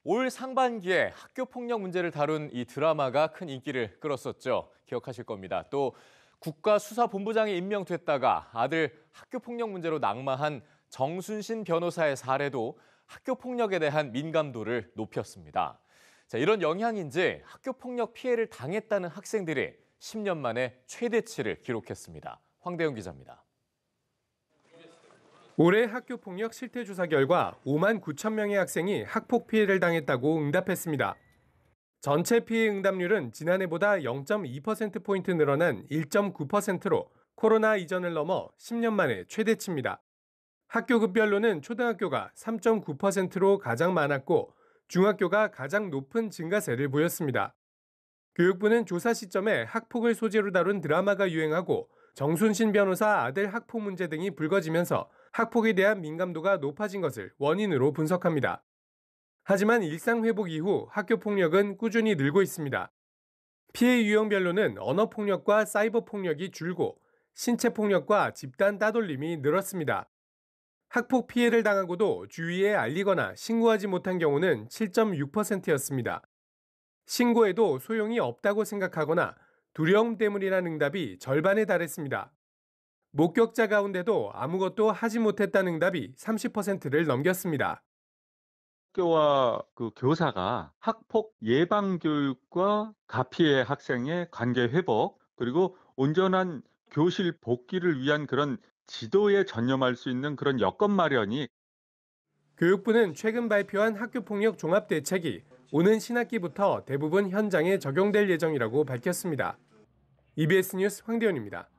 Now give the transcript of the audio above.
올 상반기에 학교 폭력 문제를 다룬 이 드라마가 큰 인기를 끌었었죠. 기억하실 겁니다. 또 국가수사본부장에 임명됐다가 아들 학교 폭력 문제로 낙마한 정순신 변호사의 사례도 학교 폭력에 대한 민감도를 높였습니다. 자, 이런 영향인지 학교 폭력 피해를 당했다는 학생들이 10년 만에 최대치를 기록했습니다. 황대영 기자입니다. 올해 학교폭력 실태조사 결과 5만 9천 명의 학생이 학폭 피해를 당했다고 응답했습니다. 전체 피해 응답률은 지난해보다 0.2%포인트 늘어난 1.9%로 코로나 이전을 넘어 10년 만에 최대치입니다. 학교급별로는 초등학교가 3.9%로 가장 많았고 중학교가 가장 높은 증가세를 보였습니다. 교육부는 조사 시점에 학폭을 소재로 다룬 드라마가 유행하고 정순신 변호사 아들 학폭 문제 등이 불거지면서 학폭에 대한 민감도가 높아진 것을 원인으로 분석합니다. 하지만 일상 회복 이후 학교 폭력은 꾸준히 늘고 있습니다. 피해 유형별로는 언어 폭력과 사이버 폭력이 줄고 신체 폭력과 집단 따돌림이 늘었습니다. 학폭 피해를 당하고도 주위에 알리거나 신고하지 못한 경우는 7.6%였습니다. 신고해도 소용이 없다고 생각하거나 두려움 때문이라는 응답이 절반에 달했습니다. 목격자 가운데도 아무것도 하지 못했다는 응답이 30%를 넘겼습니다. 학교와 그 교사가 학폭 예방 교육과 가피해 학생의 관계 회복, 그리고 온전한 교실 복귀를 위한 그런 지도에 전념할 수 있는 그런 여건 마련이 교육부는 최근 발표한 학교폭력 종합대책이 오는 신학기부터 대부분 현장에 적용될 예정이라고 밝혔습니다. EBS 뉴스 황대현입니다.